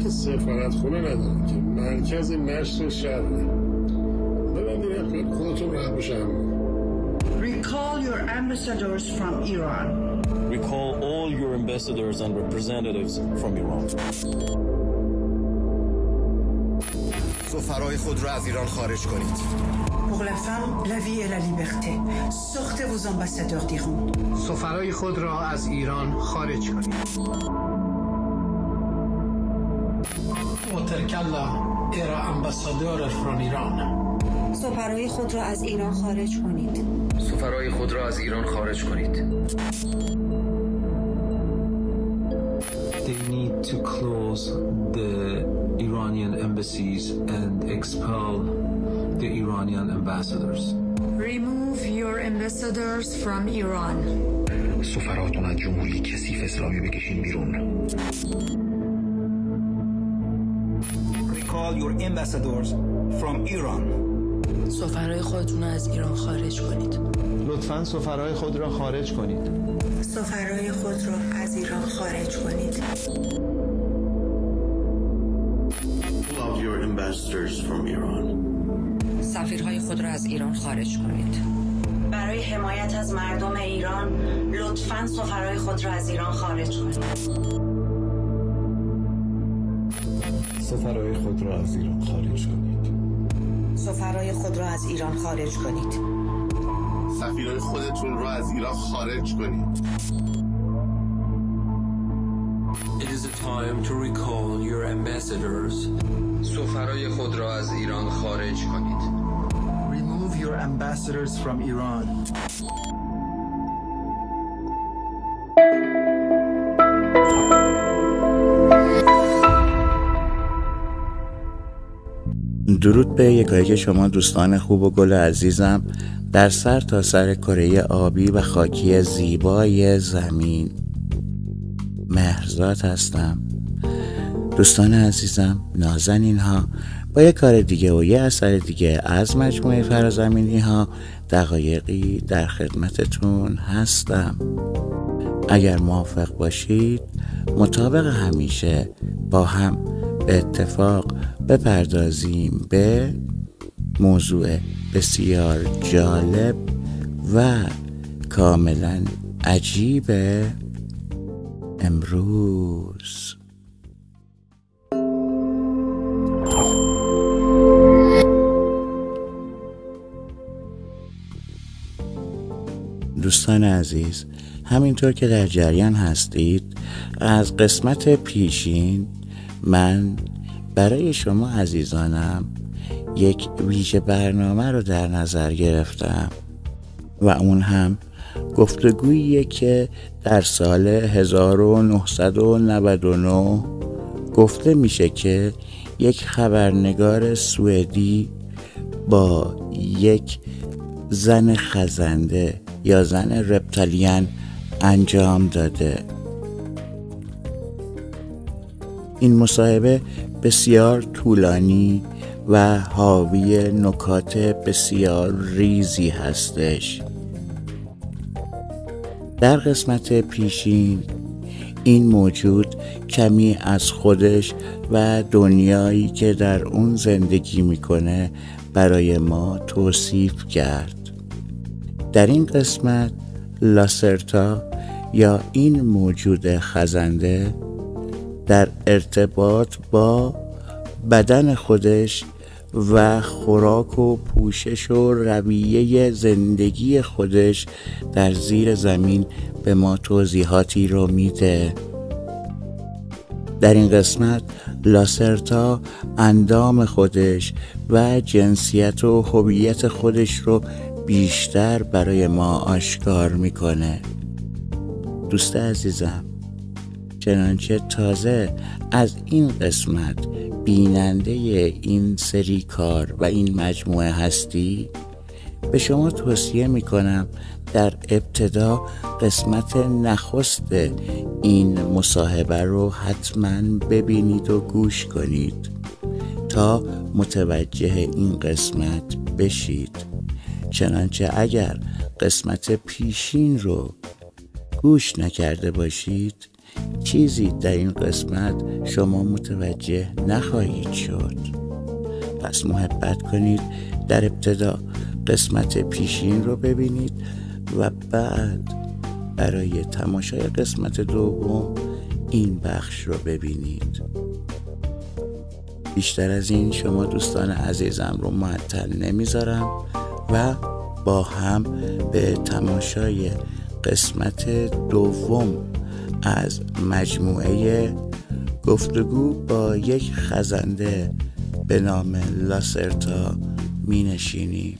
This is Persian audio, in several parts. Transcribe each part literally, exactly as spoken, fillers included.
که سفارت خونه نداره که مرکز نشر شهره. ببندید خودتون راحت بشم. Recall your ambassadors from Iran. Recall all your ambassadors and representatives from Iran. سفرای خود را از ایران خارج کنید. Pour la femme, la vie et la liberté. Sortez vos ambassadeurs d'Iran. سفرای خود را از ایران خارج کنید. وتركلا era ambassador from Iran. سفرای خود را از ایران خارج کنید. سفرای خود را از ایران خارج کنید. They need to close the Iranian embassies and expel the Iranian ambassadors. Remove your ambassadors from Iran. سفراتون از جمهوری کثیف اسلامی بکشین بیرون. Recall your ambassadors from Iran. سفرای خودتون را از ایران خارج کنید. لطفاً سفرای خود را خارج کنید. سفرای خود را از ایران خارج کنید. Pull out your ambassadors from Iran. سفیرهای خود را از ایران خارج کنید. برای حمایت از مردم ایران لطفاً سفرای خود را از ایران خارج کنید. سفرای خود را از ایران خارج کنید. سفرای خود را از ایران خارج کنید. سفیرای خودتون را از ایران خارج کنید. It is a time to recall your ambassadors. سفرای خود را از ایران خارج کنید. Remove your ambassadors from Iran. درود به یکایک شما دوستان خوب و گل عزیزم در سر تا سر کره آبی و خاکی زیبای زمین. مهرزاد هستم. دوستان عزیزم، نازنین ها، با یک کار دیگه و یه اثر دیگه از مجموعه فرازمینی ها دقایقی در خدمتتون هستم. اگر موافق باشید مطابق همیشه با هم به اتفاق بپردازیم به موضوع بسیار جالب و کاملا عجیب امروز. دوستان عزیز، همینطور که در جریان هستید از قسمت پیشین من برای شما عزیزانم یک ویژه برنامه رو در نظر گرفتم و اون هم گفتگوییه که در سال هزار و نهصد و نود و نه گفته میشه که یک خبرنگار سوئدی با یک زن خزنده یا زن رپتالین انجام داده. این مصاحبه بسیار طولانی و حاوی نکات بسیار ریزی هستش. در قسمت پیشین این موجود کمی از خودش و دنیایی که در اون زندگی میکنه برای ما توصیف کرد. در این قسمت لاسرتا یا این موجود خزنده در ارتباط با بدن خودش و خوراک و پوشش و رویه زندگی خودش در زیر زمین به ما توضیحاتی رو میده. در این قسمت لاسرتا اندام خودش و جنسیت و هویت خودش رو بیشتر برای ما آشکار میکنه. دوست عزیزم، چنانچه تازه از این قسمت بیننده این سری کار و این مجموعه هستی، به شما توصیه میکنم در ابتدا قسمت نخست این مصاحبه رو حتما ببینید و گوش کنید تا متوجه این قسمت بشید. چنانچه اگر قسمت پیشین رو گوش نکرده باشید چیزی در این قسمت شما متوجه نخواهید شد. پس محبت کنید در ابتدا قسمت پیشین رو ببینید و بعد برای تماشای قسمت دوم این بخش رو ببینید. بیشتر از این شما دوستان عزیزم رو معطل نمیذارم و با هم به تماشای قسمت دوم از مجموعه گفتگو با یک خزنده به نام لاسرتا می نشینیم.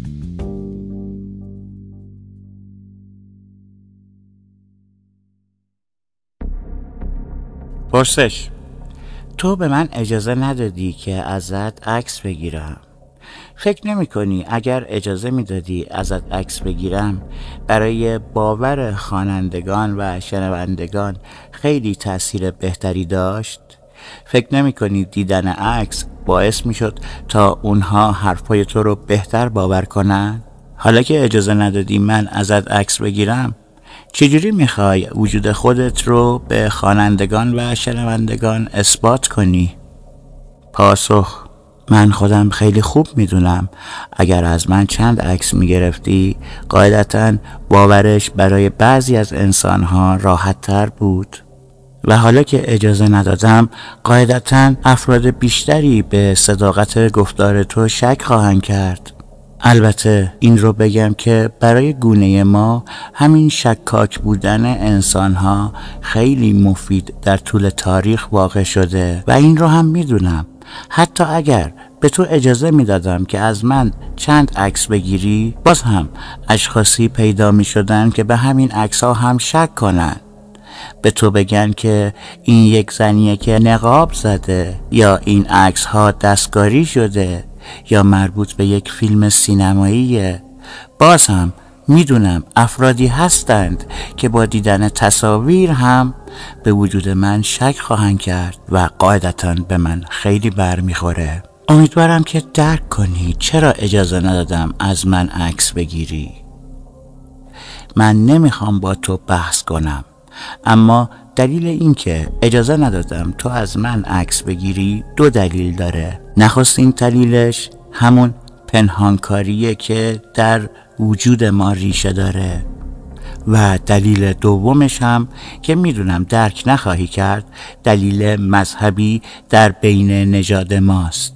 پرسش: تو به من اجازه ندادی که ازت عکس بگیرم. فکر نمی کنی اگر اجازه می دادی ازت عکس بگیرم برای باور خوانندگان و شنوندگان خیلی تأثیر بهتری داشت؟ فکر نمی کنی دیدن عکس باعث می شد تا اونها حرفای تو رو بهتر باور کنن؟ حالا که اجازه ندادی من ازت عکس بگیرم، چجوری میخوای وجود خودت رو به خوانندگان و شنوندگان اثبات کنی؟ پاسخ: من خودم خیلی خوب میدونم اگر از من چند عکس میگرفتی قاعدتاً باورش برای بعضی از انسانها راحت تر بود و حالا که اجازه ندادم قاعدتاً افراد بیشتری به صداقت گفتار تو شک خواهند کرد. البته این رو بگم که برای گونه ما همین شکاک بودن انسانها خیلی مفید در طول تاریخ واقع شده و این رو هم میدونم حتی اگر به تو اجازه میدادم که از من چند عکس بگیری، باز هم اشخاصی پیدا می شدن که به همین عکس ها هم شک کنن، به تو بگن که این یک زنیه که نقاب زده، یا این عکس ها دستکاری شده، یا مربوط به یک فیلم سینماییه. باز هم میدونم افرادی هستند که با دیدن تصاویر هم به وجود من شک خواهند کرد و قاعدتاً به من خیلی بر میخوره. امیدوارم که درک کنی چرا اجازه ندادم از من عکس بگیری. من نمیخوام با تو بحث کنم، اما دلیل این که اجازه ندادم تو از من عکس بگیری دو دلیل داره. نخستین دلیلش همون پنهانکاریه که در وجود ما ریشه داره و دلیل دومش هم که میدونم درک نخواهی کرد، دلیل مذهبی در بین نژاد ماست.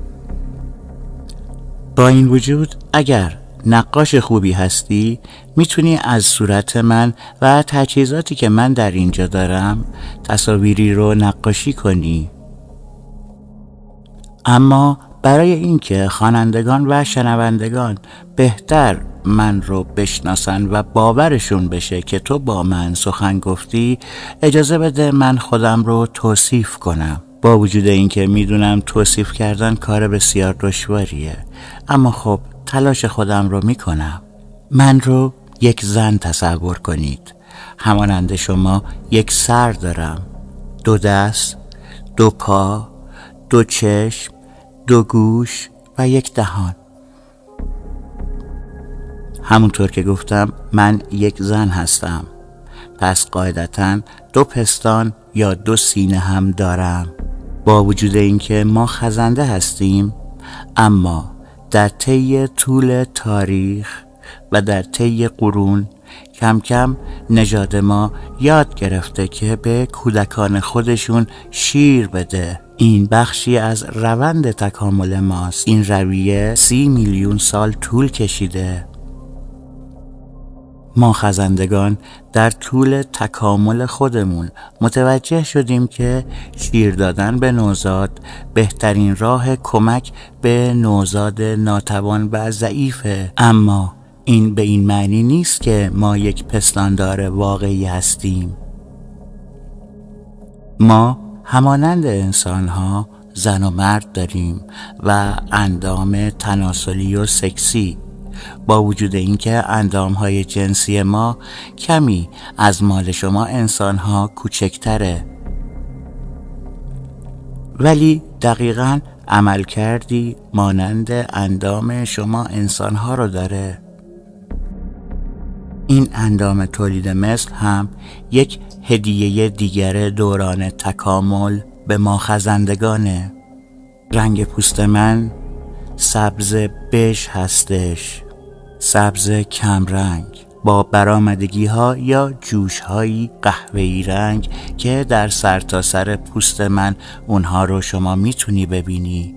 با این وجود اگر نقاش خوبی هستی میتونی از صورت من و تجهیزاتی که من در اینجا دارم تصاویری رو نقاشی کنی. اما برای اینکه خوانندگان و شنوندگان بهتر من رو بشناسن و باورشون بشه که تو با من سخن گفتی، اجازه بده من خودم رو توصیف کنم. با وجود اینکه میدونم توصیف کردن کار بسیار دشواریه، اما خب تلاش خودم رو میکنم. من رو یک زن تصور کنید. همانند شما یک سر دارم، دو دست، دو پا، دو چشم، دو گوش و یک دهان. همونطور که گفتم من یک زن هستم، پس قاعدتاً دو پستان یا دو سینه هم دارم. با وجود اینکه ما خزنده هستیم، اما در طی طول تاریخ و در طی قرون کم کم نژاد ما یاد گرفته که به کودکان خودشون شیر بده. این بخشی از روند تکامل ماست. این رویه سی میلیون سال طول کشیده. ما خزندگان در طول تکامل خودمون متوجه شدیم که شیر دادن به نوزاد بهترین راه کمک به نوزاد ناتوان و ضعیفه. اما این به این معنی نیست که ما یک پستاندار واقعی هستیم. ما همانند انسان‌ها زن و مرد داریم و اندام تناسلی و سکسی، با وجود اینکه اندام‌های جنسی ما کمی از مال شما انسان‌ها کوچکتره، ولی دقیقاً عمل کردی مانند اندام شما انسان‌ها رو داره. این اندام تولید مثل هم یک هدیه دیگر دوران تکامل به ما خزندگانه. رنگ پوست من سبز بژ هستش، سبز کمرنگ با برآمدگی ها یا جوش هایی قهوه‌ای رنگ که در سرتاسر پوست من اونها رو شما میتونی ببینی.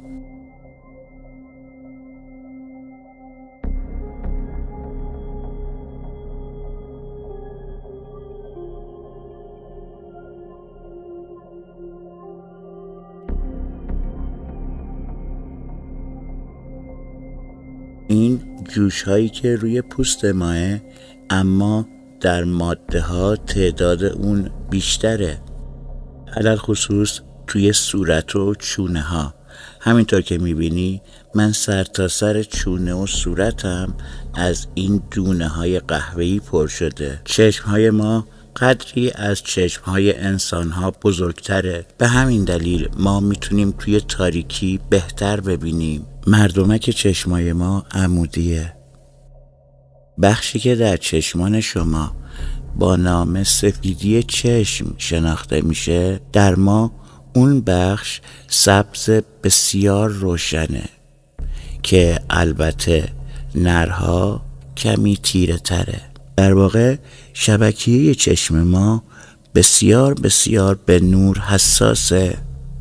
این جوش هایی که روی پوست ماه، اما در ماده ها تعداد اون بیشتره، علل خصوص توی صورت و چونه ها. همینطور که میبینی من سر تا سر چونه و صورتم از این دونه های قهوه‌ای پر شده. چشم های ما قدری از چشم های انسان ها بزرگتره، به همین دلیل ما میتونیم توی تاریکی بهتر ببینیم. مردمک چشمای ما عمودیه. بخشی که در چشمان شما با نام سفیدی چشم شناخته میشه، در ما اون بخش سبز بسیار روشنه که البته نرها کمی تیره تره. در واقع شبکیه چشم ما بسیار بسیار به نور حساسه.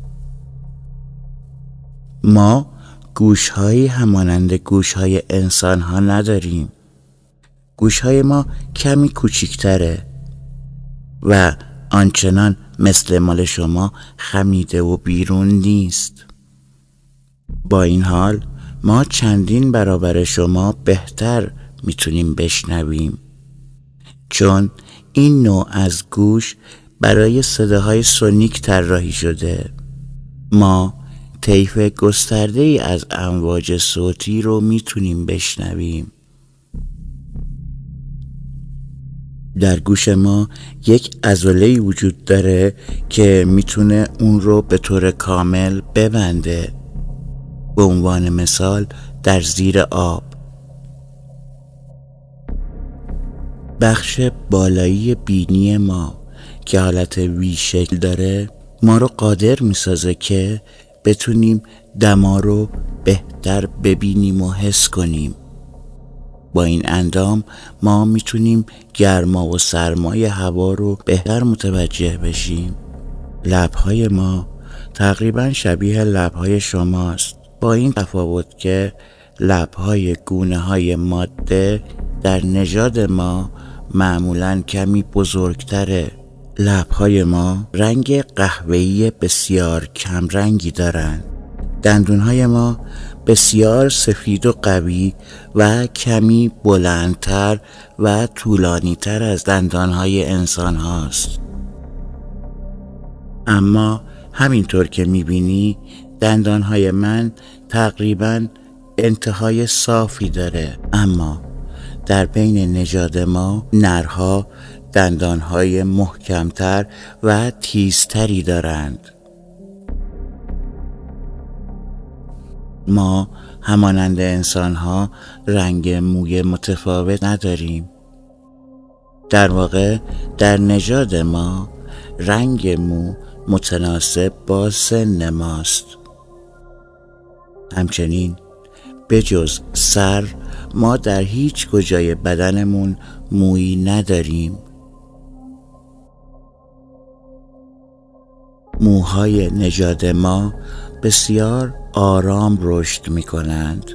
ما گوش‌هایی همانند گوش‌های انسان‌ها نداریم. گوش‌های ما کمی کوچیک‌تره و آنچنان مثل مال شما خمیده و بیرون نیست. با این حال ما چندین برابر شما بهتر میتونیم بشنویم، چون این نوع از گوش برای صداهای سونیک طراحی شده. ما طیف گسترده ای از امواج صوتی رو میتونیم بشنویم. در گوش ما یک عضله‌ای وجود داره که میتونه اون رو به طور کامل ببنده. به عنوان مثال در زیر آب. بخش بالایی بینی ما که حالت وی شکل داره ما رو قادر میسازه که بتونیم دما رو بهتر ببینیم و حس کنیم. با این اندام ما میتونیم گرما و سرمای هوا رو بهتر متوجه بشیم. لبهای ما تقریبا شبیه لبهای شماست، با این تفاوت که لبهای گونه های ماده در نژاد ما معمولاً کمی بزرگتره. لبهای ما رنگ قهوه‌ای بسیار کم رنگی دارند. دندونهای ما بسیار سفید و قوی و کمی بلندتر و طولانیتر از دندانهای انسان هاست. اما همینطور که میبینی دندانهای من تقریباً انتهای صافی داره، اما در بین نژاد ما نرها دندانهای محکمتر و تیزتری دارند. ما همانند انسانها رنگ موی متفاوت نداریم. در واقع در نژاد ما رنگ مو متناسب با سن ماست. همچنین به جز سر ما در هیچ کجای بدنمون مویی نداریم. موهای نژاد ما بسیار آرام رشد می کنند.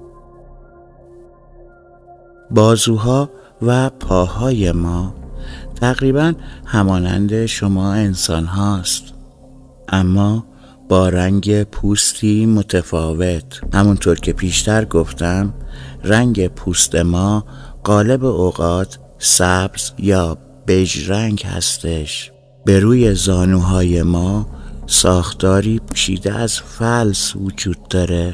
بازوها و پاهای ما تقریبا همانند شما انسان هاست، اما با رنگ پوستی متفاوت. همونطور که پیشتر گفتم رنگ پوست ما غالب اوقات سبز یا بژ رنگ هستش. به روی زانوهای ما ساختاری پوشیده از فلس وجود داره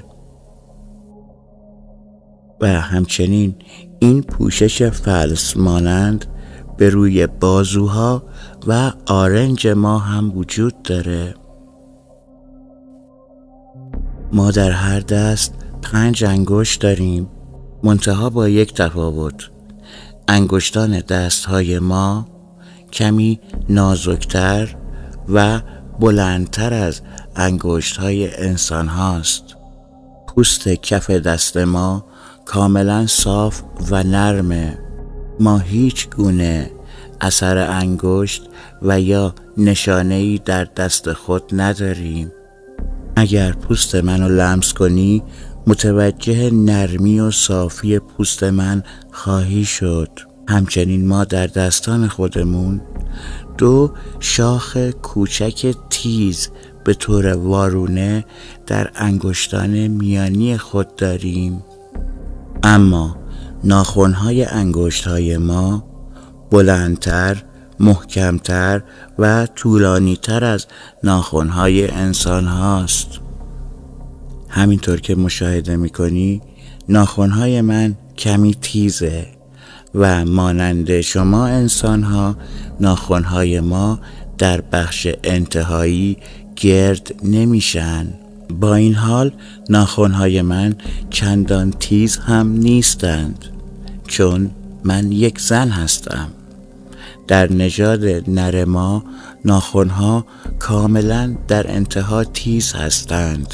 و همچنین این پوشش فلس مانند به روی بازوها و آرنج ما هم وجود داره. ما در هر دست پنج انگشت داریم، منتها با یک تفاوت. انگشتان دستهای ما کمی نازکتر و بلندتر از انگشتهای انسان هاست. پوست کف دست ما کاملا صاف و نرمه. ما هیچ گونه اثر انگشت و یا نشانه‌ای در دست خود نداریم. اگر پوست منو لمس کنی متوجه نرمی و صافی پوست من خواهی شد. همچنین ما در دستان خودمون دو شاخ کوچک تیز به طور وارونه در انگشتان میانی خود داریم، اما ناخن‌های انگشت‌های ما بلندتر، محکمتر و طولانی‌تر از ناخن‌های انسان هاست. همینطور که مشاهده می‌کنی ناخن‌های من کمی تیزه و مانند شما انسان‌ها ناخن‌های ما در بخش انتهایی گرد نمیشن. با این حال ناخن‌های من چندان تیز هم نیستند، چون من یک زن هستم. در نژاد نر ما ناخن‌ها کاملا در انتها تیز هستند.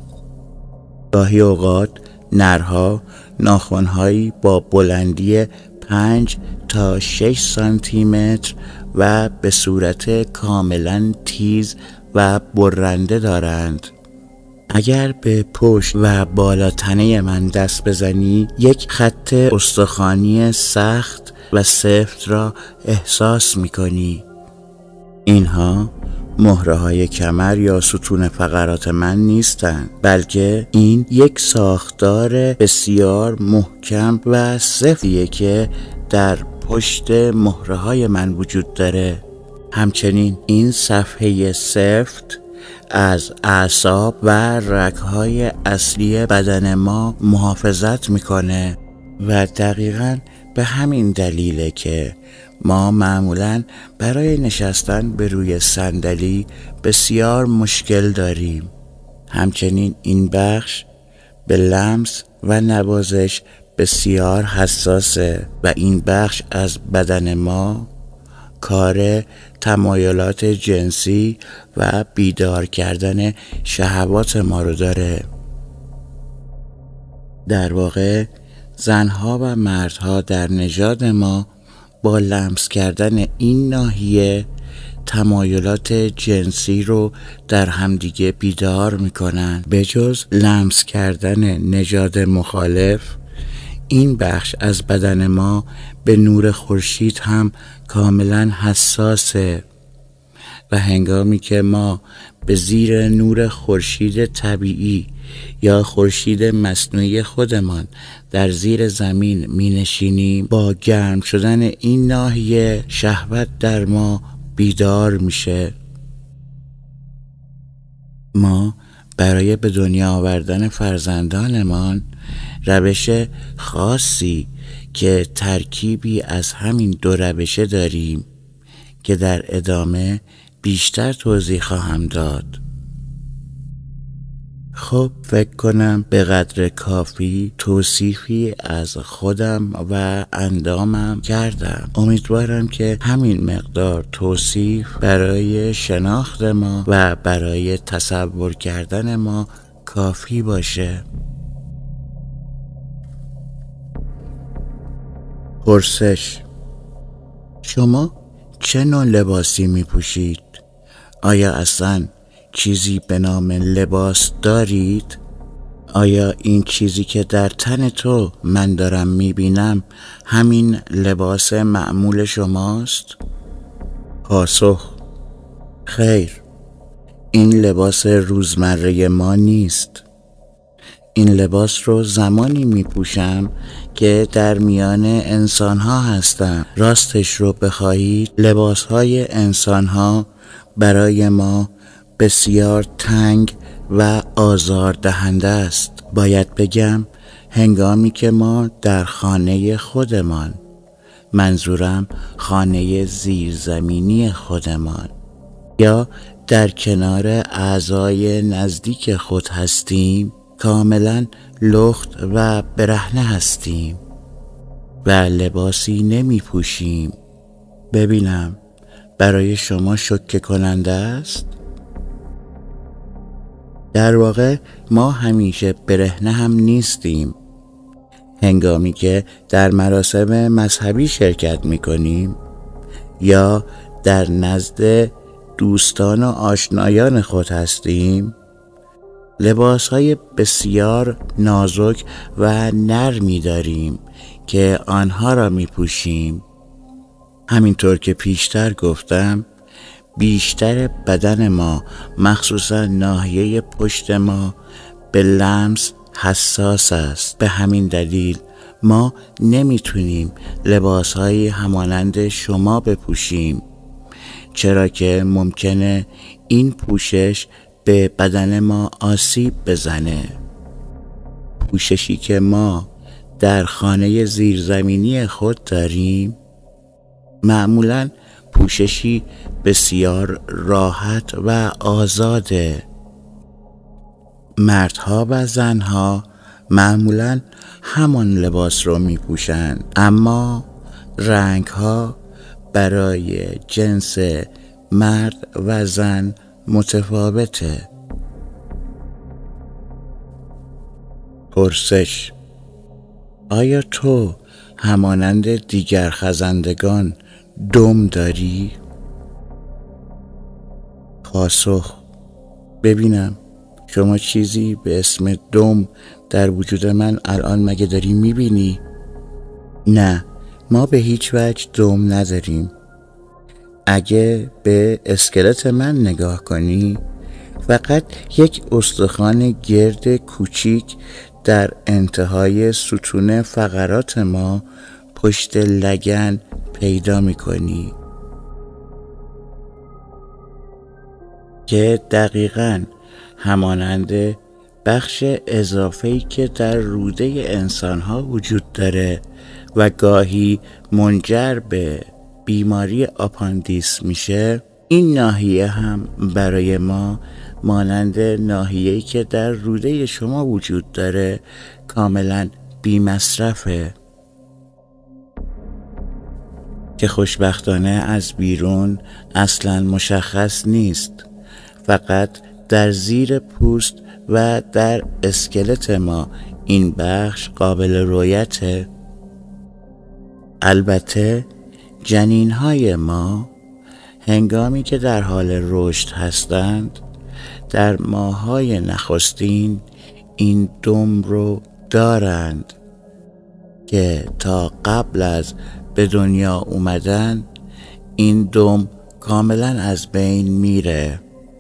گاهی اوقات نرها ناخن‌هایی با بلندی پنج تا شش سانتی متر و به صورت کاملا تیز و برنده دارند. اگر به پشت و بالا تنه من دست بزنی یک خط استخوانی سخت و سفت را احساس می کنی. اینها مهره های کمر یا ستون فقرات من نیستند، بلکه این یک ساختار بسیار محکم و سفتیه که در پشت مهره های من وجود داره. همچنین این صفحه سفت از اعصاب و رگ‌های اصلی بدن ما محافظت میکنه و دقیقاً به همین دلیله که ما معمولاً برای نشستن به روی صندلی بسیار مشکل داریم. همچنین این بخش به لمس و نوازش بسیار حساسه و این بخش از بدن ما کار تمایلات جنسی و بیدار کردن شهوات ما رو داره. در واقع زنها و مردها در نژاد ما با لمس کردن این ناحیه تمایلات جنسی رو در همدیگه بیدار میکنن. به جز لمس کردن نژاد مخالف، این بخش از بدن ما به نور خورشید هم کاملا حساسه و هنگامی که ما به زیر نور خورشید طبیعی یا خورشید مصنوعی خودمان در زیر زمین می نشینیم، با گرم شدن این ناحیه شهوت در ما بیدار میشه. ما برای به دنیا آوردن فرزندانمان روش خاصی که ترکیبی از همین دو روشه داریم که در ادامه بیشتر توضیح خواهم داد. خب فکر کنم به قدر کافی توصیفی از خودم و اندامم کردم. امیدوارم که همین مقدار توصیف برای شناخت ما و برای تصور کردن ما کافی باشه. پرسش: شما چه نوع لباسی می پوشید؟ آیا اصلا چیزی به نام لباس دارید؟ آیا این چیزی که در تن تو من دارم می بینم همین لباس معمول شماست؟ پاسخ: خیر، این لباس روزمره ما نیست. این لباس رو زمانی می پوشم که در میان انسان ها هستم. راستش رو بخواهید لباس های انسان ها برای ما بسیار تنگ و آزار دهنده است. باید بگم هنگامی که ما در خانه خودمان، منظورم خانه زیرزمینی خودمان، یا در کنار اعضای نزدیک خود هستیم، کاملا لخت و برهنه هستیم. و لباسی نمی پوشیم. ببینم برای شما شوکه کننده است؟ در واقع ما همیشه برهنه هم نیستیم. هنگامی که در مراسم مذهبی شرکت می کنیم یا در نزد دوستان و آشنایان خود هستیم، لباسهای بسیار نازک و نرمی داریم که آنها را می پوشیم. همینطور که پیشتر گفتم، بیشتر بدن ما مخصوصا ناحیه پشت ما به لمس حساس است. به همین دلیل ما نمیتونیم لباسهایی همانند شما بپوشیم، چرا که ممکنه این پوشش به بدن ما آسیب بزنه. پوششی که ما در خانه زیرزمینی خود داریم معمولاً پوششی بسیار راحت و آزاده. مردها و زنها معمولاً همان لباس رو می پوشند، اما رنگها برای جنس مرد و زن متفاوته. پرسش: آیا تو همانند دیگر خزندگان دم داری؟ پاسخ: ببینم شما چیزی به اسم دم در وجود من الان مگه داری میبینی؟ نه، ما به هیچ وجه دم نداریم. اگه به اسکلت من نگاه کنی، فقط یک استخوان گرد کوچیک در انتهای ستون فقرات ما پشت لگن پیدا میکنی که دقیقاً همانند بخش اضافه‌ای که در روده انسان‌ها وجود داره و گاهی منجر به بیماری آپاندیس میشه. این ناحیه هم برای ما مانند ناحیه‌ای که در روده شما وجود داره کاملاً بی مصرفه، که خوشبختانه از بیرون اصلاً مشخص نیست، فقط در زیر پوست و در اسکلت ما این بخش قابل رؤیته. البته جنین‌های ما هنگامی که در حال رشد هستند، در ماه‌های نخستین این دم رو دارند که تا قبل از به دنیا اومدن این دم کاملا از بین میره.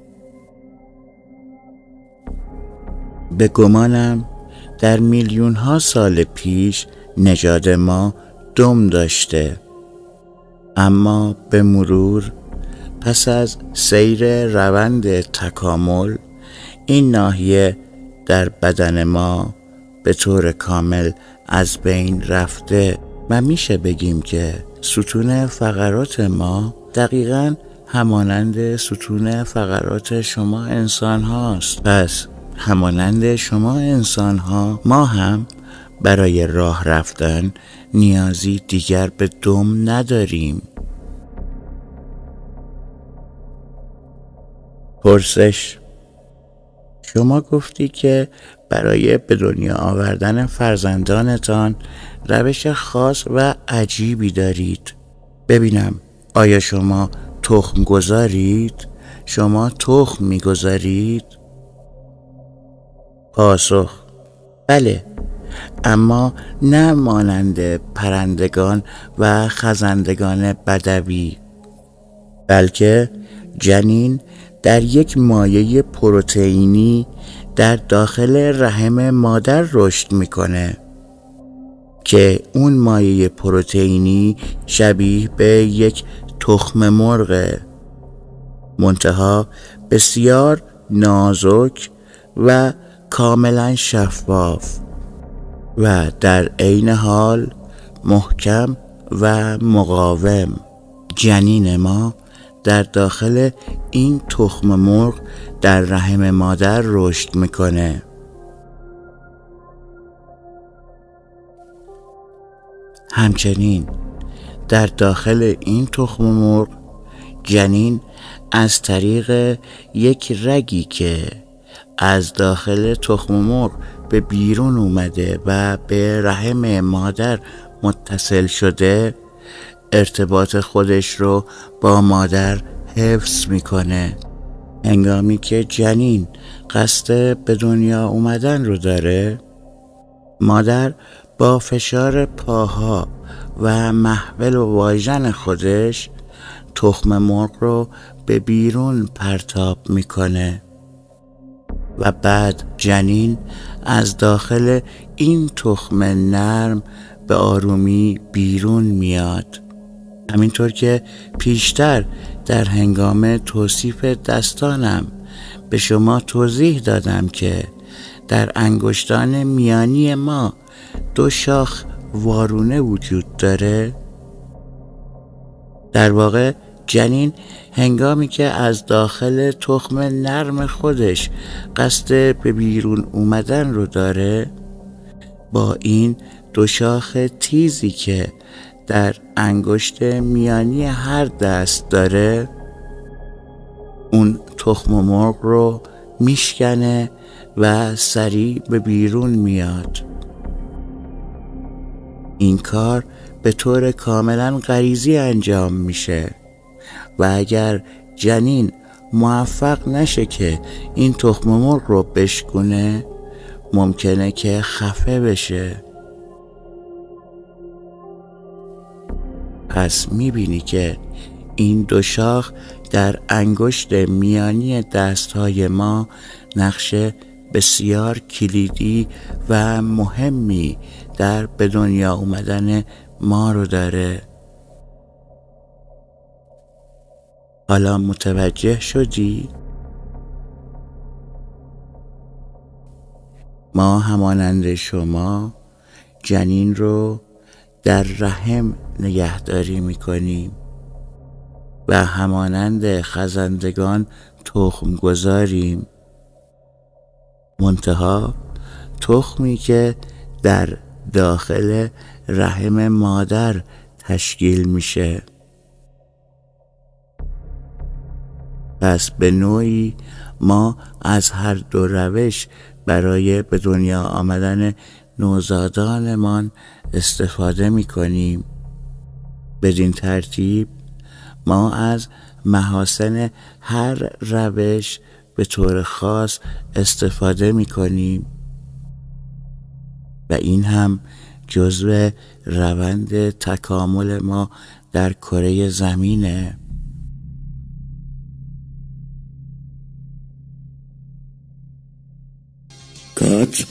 به گمانم در میلیون ها سال پیش نژاد ما دم داشته، اما به مرور پس از سیر روند تکامل این ناحیه در بدن ما به طور کامل از بین رفته و میشه بگیم که ستون فقرات ما دقیقاً همانند ستون فقرات شما انسان هاست. پس همانند شما انسان ها ما هم برای راه رفتن نیازی دیگر به دم نداریم. پرسش: شما گفتی که برای به دنیا آوردن فرزندانتان روش خاص و عجیبی دارید. ببینم آیا شما تخم گذارید؟ شما تخم میگذارید؟ پاسخ: بله، اما نه مانند پرندگان و خزندگان بدوی، بلکه جنین در یک مایع پروتئینی در داخل رحم مادر رشد میکنه که اون مایع پروتئینی شبیه به یک تخم مرغه، منتها بسیار نازک و کاملا شفاف و در عین حال محکم و مقاوم. جنین ما در داخل این تخم مرغ در رحم مادر رشد میکنه. همچنین در داخل این تخم مرغ جنین از طریق یک رگی که از داخل تخم مرغ به بیرون اومده و به رحم مادر متصل شده ارتباط خودش رو با مادر حفظ میکنه. هنگامی که جنین قصد به دنیا اومدن رو داره، مادر با فشار پاها و محول و واژن خودش تخم مرغ رو به بیرون پرتاب میکنه و بعد جنین از داخل این تخم نرم به آرومی بیرون میاد. همینطور که پیشتر در هنگام توصیف دستانم به شما توضیح دادم که در انگشتان میانی ما دو شاخ وارونه وجود داره، در واقع جنین هنگامی که از داخل تخم نرم خودش قصد به بیرون اومدن رو داره، با این دو شاخ تیزی که در انگشت میانی هر دست داره اون تخم مرغ رو میشکنه و سریع به بیرون میاد. این کار به طور کاملا غریزی انجام میشه و اگر جنین موفق نشه که این تخم مرغ رو بشکونه ممکنه که خفه بشه. پس میبینی که این دو شاخ در انگشت میانی دستهای ما نقش بسیار کلیدی و مهمی در به دنیا اومدن ما رو داره. حالا متوجه شدی؟ ما همانند شما جنین رو در رحم نگهداری میکنیم و همانند خزندگان تخم گذاریم، منتها تخمی که در داخل رحم مادر تشکیل میشه. پس به نوعی ما از هر دو روش برای به دنیا آمدن نوزادانمان استفاده میکنیم. بدین ترتیب ما از محاسن هر روش به طور خاص استفاده میکنیم و این هم جزو روند تکامل ما در کره زمینه. کات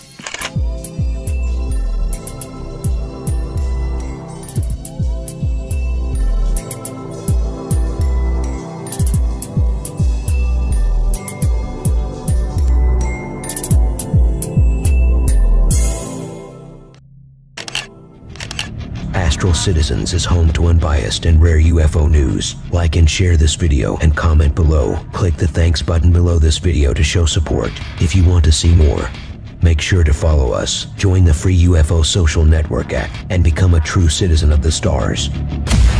Astral Citizens is home to unbiased and rare U F O news. Like and share this video and comment below. Click the thanks button below this video to show support. If you want to see more, make sure to follow us, join the free U F O social network app, and become a true citizen of the stars.